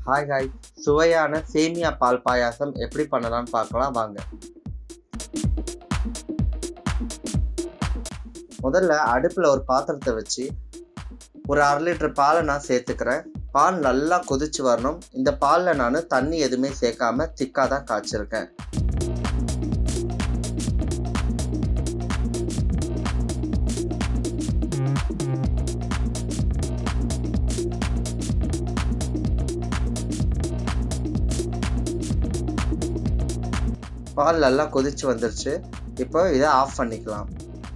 Hi hi சுவையான சேமியா பால் பாயாசம் எப்படி பண்ணலாம்னு பார்க்கலாம் வாங்க. முதல்ல அடுப்பில் ஒரு பாத்திரத்தை வச்சு ஒரு 1/2 லிட்டர் பாலை நான் சேர்த்துக்கிறேன். பால் நல்லா கொதிச்சு வரணும். இந்த பாலில் நான் தண்ணி எதுவுமே சேர்க்காம திக்காக தான் காய்ச்சிருக்கேன். பால் நல்லா கொதிச்சு வந்துருச்சு. இப்போ இதை ஆஃப் பண்ணிக்கலாம்.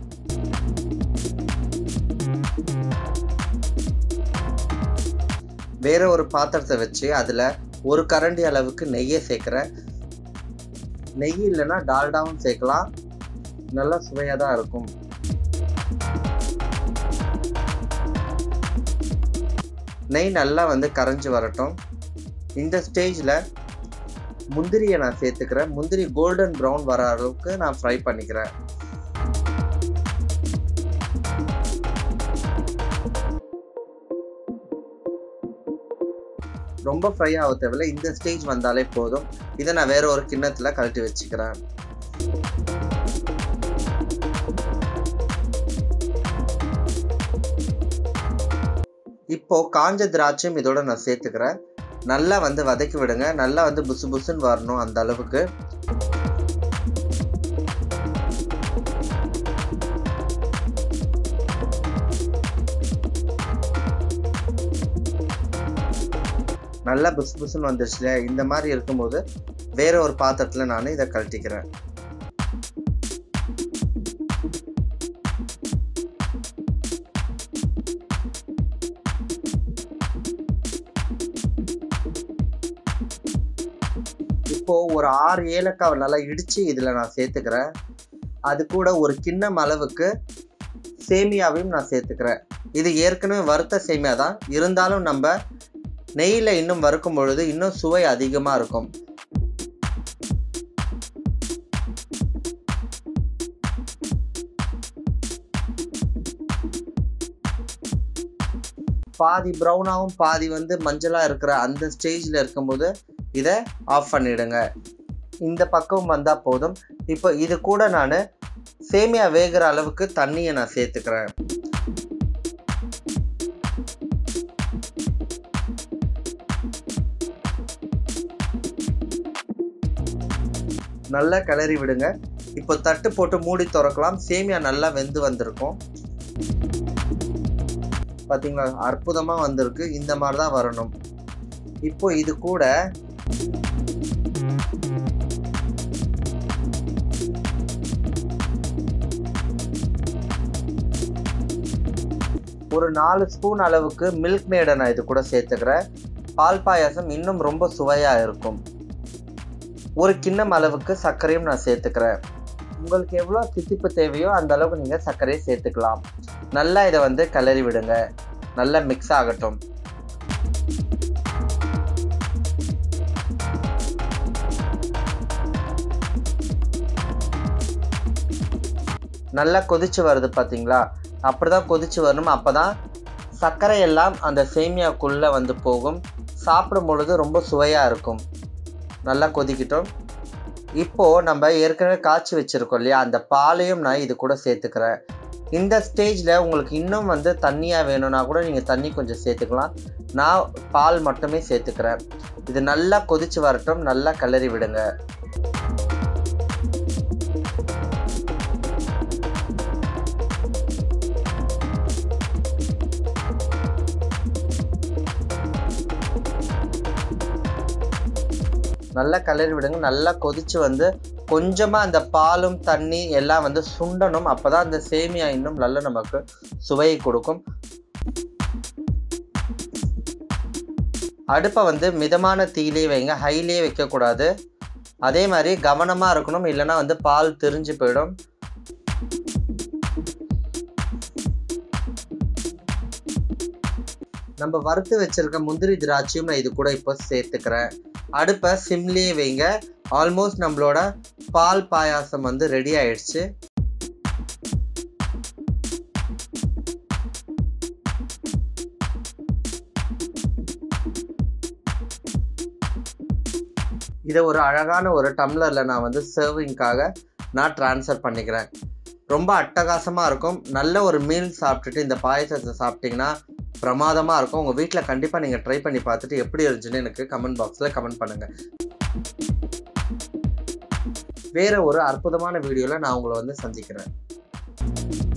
வேற ஒரு பாத்திரத்தை வச்சு அதில் 1 கரண்டி அளவுக்கு நெய்யை சேர்க்குறேன். நெய் இல்லைன்னா டால்டாவும் சேர்க்கலாம், நல்லா சுவையாக தான் இருக்கும். நெய் நல்லா கரைஞ்சி வரட்டும். இந்த ஸ்டேஜில் முந்திரியை நான் சேர்த்துக்கிறேன். முந்திரி கோல்டன் ப்ரௌன் வர அளவுக்கு நான் ஃப்ரை பண்ணிக்கிறேன். ரொம்ப ஃப்ரை ஆக தேவையில்லை, இந்த ஸ்டேஜ் வந்தாலே போதும். இதை நான் வேற ஒரு கிண்ணத்தில் கழட்டி வச்சுக்கிறேன். இப்போ காஞ்ச திராட்சையும் இதோட நான் சேர்த்துக்கிறேன். நல்லா வதக்கி விடுங்க. நல்லா புசு புசுன்னு வரணும் அந்த அளவுக்கு. நல்லா புசு புசுன்னு வந்துருச்சு. இந்த மாதிரி இருக்கும்போது வேற ஒரு பாத்திரத்துல நான் இதை கழட்டிக்கிறேன். இப்போ ஒரு 6 ஏலக்காவை நல்லா இடிச்சு இதில் நான் சேர்த்துக்கிறேன். அது கூட ஒரு கிண்ணம் அளவுக்கு சேமியாவையும் நான் சேர்த்துக்கிறேன். இது ஏற்கனவே வறுத்த சேமியா தான், இருந்தாலும் நம்ம நெய்யில் இன்னும் வறுக்கும் பொழுது இன்னும் சுவை அதிகமாக இருக்கும். பாதி ப்ரௌனாகவும் பாதி மஞ்சளாக இருக்கிற அந்த ஸ்டேஜில் இருக்கும்போது இதை ஆஃப் பண்ணிடுங்க. இந்த பக்கம் வந்தால் போதும். இப்போ இது கூட நான் சேமியா வேகிற அளவுக்கு தண்ணியை நான் சேர்த்துக்கிறேன். நல்லா கிளறி விடுங்க. இப்போ தட்டு போட்டு மூடி திறக்கலாம். சேமியா நல்லா வெந்து வந்திருக்கும். பார்த்தீங்களா, அற்புதமாக வந்திருக்கு. இந்த மாதிரி தான் வரணும். இப்போ இது கூட ஒரு 4 ஸ்பூன் அளவுக்கு மில்க் மேடை நான் இது கூட சேர்த்துக்கிறேன். பால் பாயாசம் இன்னும் ரொம்ப சுவையாக இருக்கும். ஒரு கிண்ணம் அளவுக்கு சர்க்கரையும் நான் சேர்த்துக்கிறேன். உங்களுக்கு எவ்வளோ தித்திப்பு தேவையோ அந்த அளவுக்கு நீங்கள் சர்க்கரையை சேர்த்துக்கலாம். நல்லா இதை கிளறி விடுங்க. நல்லா மிக்ஸ் ஆகட்டும். நல்லா கொதிச்சு வருது பார்த்தீங்களா, அப்படிதான் கொதிச்சு வரணும். அப்போ தான் சர்க்கரை எல்லாம் அந்த சேமியாக்குள்ளே போகும். சாப்பிடும் பொழுது ரொம்ப சுவையாக இருக்கும். நல்லா கொதிக்கிட்டோம். இப்போது நம்ம ஏற்கனவே காய்ச்சி வச்சுருக்கோம் இல்லையா, அந்த பாலையும் நான் இது கூட சேர்த்துக்கிறேன். இந்த ஸ்டேஜில் உங்களுக்கு இன்னும் தண்ணியாக வேணும்னா கூட நீங்கள் தண்ணி கொஞ்சம் சேர்த்துக்கலாம். நான் பால் மட்டுமே சேர்த்துக்கிறேன். இது நல்லா கொதிச்சு வரட்டும். நல்லா கிளறி விடுங்க. நல்லா கிளறி விடுங்க. நல்லா கொதிச்சு கொஞ்சமாக அந்த பாலும் தண்ணி எல்லாம் சுண்டணும். அப்போ தான் அந்த சேமியா இன்னும் நல்லா நமக்கு சுவையை கொடுக்கும். அடுப்பை மிதமான தீயிலே வைங்க, ஹையிலே வைக்கக்கூடாது. அதே மாதிரி கவனமாக இருக்கணும், இல்லைன்னா பால் திரிஞ்சு போயிடும். நம்ம வறுத்து வச்சிருக்க முந்திரி திராட்சையும் நான் இது கூட இப்போ சேர்த்துக்கிறேன். அடுப்பை சிம்லேயே வைங்க. ஆல்மோஸ்ட் நம்மளோட பால் பாயாசம் ரெடி ஆயிடுச்சு. இதை ஒரு அழகான ஒரு டம்ளரில் நான் வந்து சர்விங்காக நான் ட்ரான்ஸ்ஃபர் பண்ணிக்கிறேன். ரொம்ப அட்டகாசமாக இருக்கும். நல்ல ஒரு மீல் சாப்பிட்டுட்டு இந்த பாயசத்தை சாப்பிட்டிங்கன்னா பிரமாதமாக இருக்கும். உங்கள் வீட்டில் கண்டிப்பாக நீங்கள் ட்ரை பண்ணி பார்த்துட்டு எப்படி இருந்துச்சுன்னு எனக்கு கமெண்ட் பாக்ஸில் கமெண்ட் பண்ணுங்கள். வேறு ஒரு அற்புதமான வீடியோவில் நான் உங்களை வந்து சந்திக்கிறேன்.